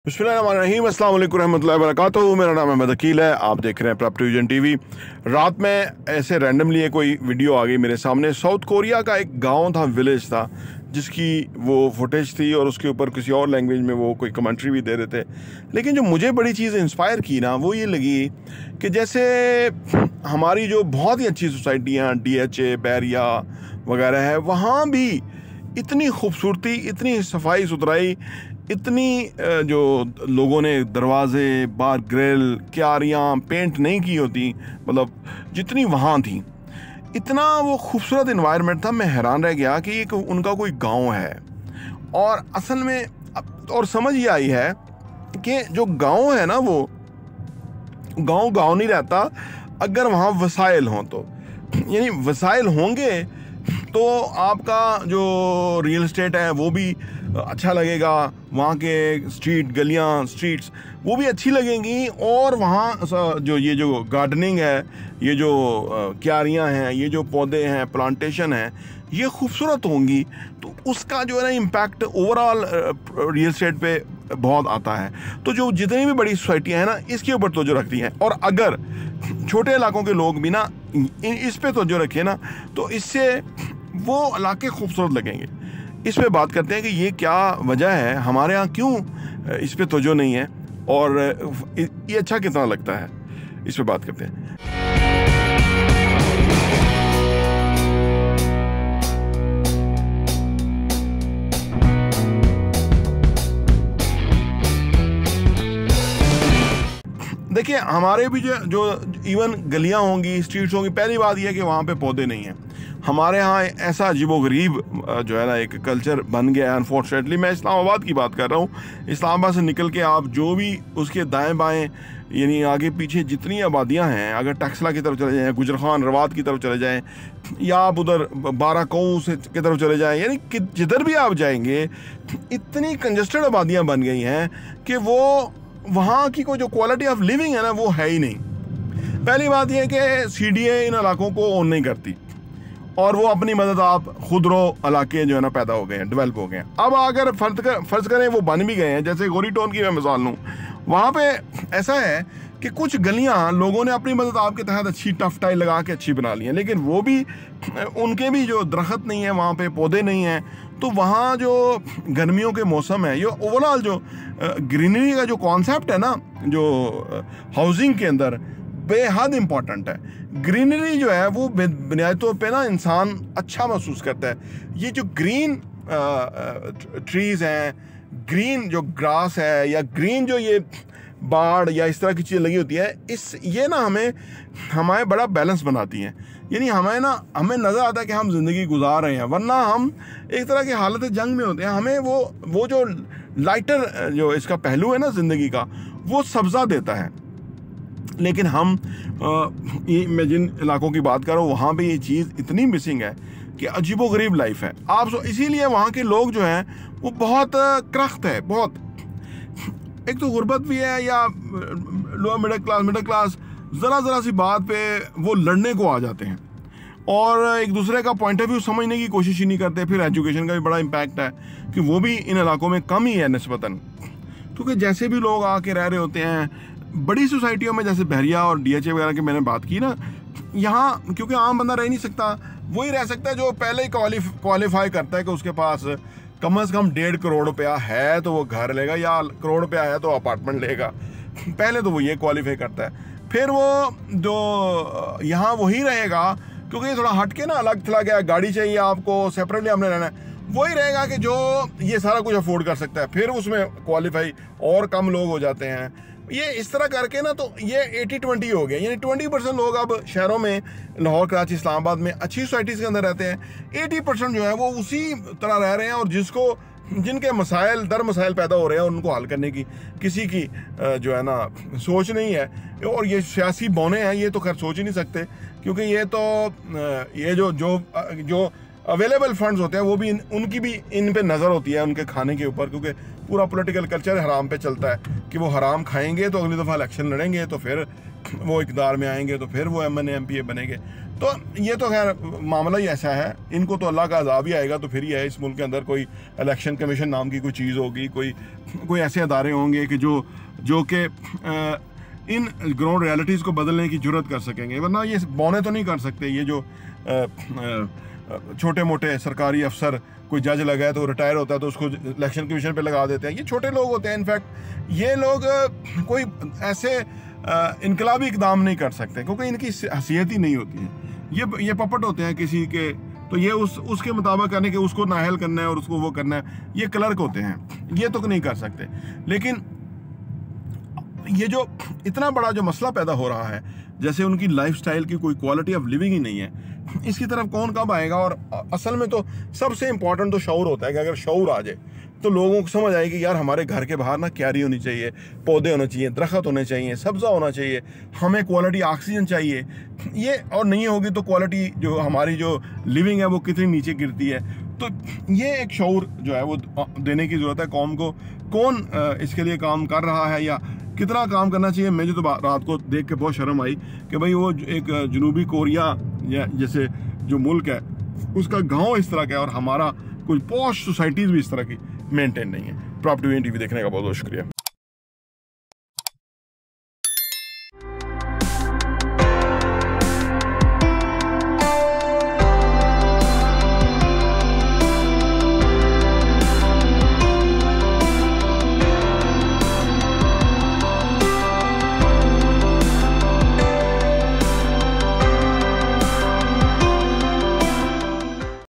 बिस्मिल्लाहिर्रहमानिर्रहीम, अस्सलाम वालेकुम रहमतुल्लाहि व बरकातुहू। मेरा नाम अहमद अकील है। आप देख रहे हैं प्रॉपर्टी विजन टीवी। रात में ऐसे रैंडमली कोई वीडियो आ गई मेरे सामने। साउथ कोरिया का एक गांव था, विलेज था, जिसकी वो फुटेज थी और उसके ऊपर किसी और लैंग्वेज में वो कोई कमेंट्री भी दे रहे थे। लेकिन जो मुझे बड़ी चीज़ इंस्पायर की ना, वो ये लगी कि जैसे हमारी जो बहुत ही अच्छी सोसाइटियाँ DHA बैरिया वगैरह है, वहाँ भी इतनी खूबसूरती, इतनी सफाई सुथराई, इतनी जो लोगों ने दरवाजे, बार, ग्रिल, क्यारियाँ पेंट नहीं की होती, मतलब जितनी वहाँ थी, इतना वो खूबसूरत इन्वायरमेंट था। मैं हैरान रह गया कि एक उनका कोई गांव है। और असल में और समझ ये आई है कि जो गांव है ना, वो गांव नहीं रहता अगर वहाँ वसाइल हों तो। यानी वसाइल होंगे तो आपका जो रियल एस्टेट है वो भी अच्छा लगेगा, वहाँ के स्ट्रीट्स वो भी अच्छी लगेंगी, और वहाँ जो गार्डनिंग है, ये जो क्यारियाँ हैं, ये जो पौधे हैं, प्लांटेशन है, ये खूबसूरत होंगी। तो उसका जो है ना इम्पैक्ट ओवरऑल रियल एस्टेट पे बहुत आता है। तो जो जितनी भी बड़ी सोसाइटियाँ हैं ना, इसके ऊपर तवज्जो रखती हैं। और अगर छोटे इलाकों के लोग भी ना इस पे तवज्जो रखें ना, तो इससे वो इलाके खूबसूरत लगेंगे। इस पे बात करते हैं कि ये क्या वजह है, हमारे यहाँ क्यों इस पे तवज्जो नहीं है और ये अच्छा कितना लगता है। इस पे बात करते हैं। देखिए, हमारे भी जो इवन गलियां होंगी, स्ट्रीट्स होंगी, पहली बात यह है कि वहाँ पे पौधे नहीं हैं। हमारे यहाँ ऐसा अजीबोगरीब जो है ना एक कल्चर बन गया है अनफॉर्चुनेटली। मैं इस्लामाबाद की बात कर रहा हूँ। इस्लामाबाद से निकल के आप जो भी उसके दाएं बाएं, यानी आगे पीछे जितनी आबादियाँ हैं, अगर टक्सला की तरफ चले जाएँ, गुजरखान रवात की तरफ चले जाएँ, या आप उधर बाराकऊ से की तरफ चले जाएँ, यानी कि जिधर भी आप जाएंगे इतनी कंजस्टेड आबादियाँ बन गई हैं कि वो वहाँ की कोई जो क्वालिटी ऑफ लिविंग है ना, वो है ही नहीं। पहली बात यह है कि CDA इन इलाकों को ओन नहीं करती, और वो अपनी मदद आप खुद रो इलाके जो है ना पैदा हो गए हैं, डेवलप हो गए हैं। अब अगर फर्ज करें वो बन भी गए हैं, जैसे गोरी टाउन की मैं मिसाल लूँ, वहाँ पे ऐसा है कि कुछ गलियाँ लोगों ने अपनी मदद आपके तहत अच्छी टफ टाइल लगा के अच्छी बना ली हैं, लेकिन वो भी उनके भी जो दरख्त नहीं है, वहाँ पे पौधे नहीं हैं। तो वहाँ जो गर्मियों के मौसम है, ये ओवरऑल जो ग्रीनरी का जो कॉन्सेप्ट है ना, जो हाउसिंग के अंदर बेहद इम्पॉर्टेंट है। ग्रीनरी जो है वो बुनियादी तौर पे ना इंसान अच्छा महसूस करता है। ये जो ग्रीन ट्रीज़ हैं, ग्रीन जो ग्रास है, या ग्रीन जो ये बाड़ या इस तरह की चीज़ें लगी होती है, ये ना हमें बड़ा बैलेंस बनाती हैं। यानी हमें नज़र आता है कि हम ज़िंदगी गुजार रहे हैं, वरना हम एक तरह की हालत जंग में होते हैं। हमें वो जो लाइटर जो इसका पहलू है ना ज़िंदगी का, वो सब्ज़ा देता है। लेकिन मैं जिन इलाकों की बात कर रहा हूँ, वहाँ पे ये चीज़ इतनी मिसिंग है कि अजीबोगरीब लाइफ है। इसीलिए वहाँ के लोग जो हैं वो बहुत क्रख्त है, बहुत। एक तो गुर्बत भी है, या लोअर मिडिल क्लास ज़रा सी बात पे वो लड़ने को आ जाते हैं, और एक दूसरे का पॉइंट ऑफ व्यू समझने की कोशिश ही नहीं करते। फिर एजुकेशन का भी बड़ा इम्पैक्ट है कि वो भी इन इलाकों में कम ही है निस्बतन, क्योंकि जैसे भी लोग आके रह रहे होते हैं बड़ी सोसाइटियों में, जैसे बहरिया और DHA वगैरह की मैंने बात की ना, यहाँ क्योंकि आम बंदा रह नहीं सकता। वही रह सकता है जो पहले ही क्वालिफाई करता है कि उसके पास कम से कम 1.5 करोड़ रुपया है तो वो घर लेगा, या करोड़ रुपया है तो अपार्टमेंट लेगा। पहले तो वो ये क्वालिफाई करता है, फिर वो जो यहाँ वही रहेगा, क्योंकि ये थोड़ा हट के ना अलग थला गया, गाड़ी चाहिए आपको, सेपरेटली हमने रहना है, वही रहेगा कि जो ये सारा कुछ अफोर्ड कर सकता है। फिर उसमें क्वालिफाई और कम लोग हो जाते हैं। ये इस तरह करके ना, तो ये 80-20 हो गया। यानी 20% लोग अब शहरों में, लाहौर, कराची, इस्लामाबाद में अच्छी सोसाइटीज़ के अंदर रहते हैं। 80% जो है वो उसी तरह रह रहे हैं, और जिनके मसाइल पैदा हो रहे हैं, उनको हल करने की किसी की जो है ना सोच नहीं है। और ये सियासी बौने हैं, ये तो खैर सोच ही नहीं सकते, क्योंकि ये जो अवेलेबल फंड्स होते हैं, वो भी उनकी भी इन पे नज़र होती है, उनके खाने के ऊपर, क्योंकि पूरा पॉलिटिकल कल्चर हराम पे चलता है कि वो हराम खाएंगे तो अगली दफ़ा इलेक्शन लड़ेंगे, तो फिर वो इक़्तिदार में आएंगे, तो फिर वो MNA MPA बनेंगे। तो ये तो खैर मामला ही ऐसा है, इनको तो अल्लाह का अज़ाब ही आएगा तो फिर ही है। इस मुल्क के अंदर कोई इलेक्शन कमीशन नाम की कोई चीज़ होगी, कोई ऐसे अदारे होंगे कि जो कि इन ग्राउंड रियलिटीज़ को बदलने की जुर्रत कर सकेंगे, वरना ये बौने तो नहीं कर सकते। ये जो छोटे मोटे सरकारी अफसर, कोई जज लगा है तो रिटायर होता है तो उसको इलेक्शन कमीशन पे लगा देते हैं, ये छोटे लोग होते हैं। इनफैक्ट ये लोग कोई ऐसे इनकलाबी इकदाम नहीं कर सकते क्योंकि इनकी हैसियत ही नहीं होती है। ये पपट होते हैं किसी के, तो ये उसके मुताबिक करने के, उसको नाहल करना है और उसको वो करना है, ये क्लर्क होते हैं, ये तो नहीं कर सकते। लेकिन ये जो इतना बड़ा जो मसला पैदा हो रहा है, जैसे उनकी लाइफस्टाइल की कोई क्वालिटी ऑफ लिविंग ही नहीं है, इसकी तरफ कौन कब आएगा। और असल में तो सबसे इंपॉर्टेंट तो शऊर होता है कि अगर शऊर आ जाए तो लोगों को समझ आएगी यार हमारे घर के बाहर ना क्यारी होनी चाहिए, पौधे होने चाहिए, दरख्त होने चाहिए, सब्ज़ा होना चाहिए, हमें क्वालिटी ऑक्सीजन चाहिए। ये और नहीं होगी तो क्वालिटी जो हमारी जो लिविंग है वो कितनी नीचे गिरती है। तो ये एक शऊर जो है वो देने की ज़रूरत है कौम को। कौन इसके लिए काम कर रहा है या कितना काम करना चाहिए। मुझे तो रात को देख के बहुत शर्म आई कि भाई वो एक जनूबी कोरिया या जैसे जो मुल्क है उसका गांव इस तरह का है और हमारा कुछ पॉश सोसाइटीज़ भी इस तरह की मेंटेन नहीं है। प्रॉपर्टी टीवी देखने का बहुत बहुत शुक्रिया।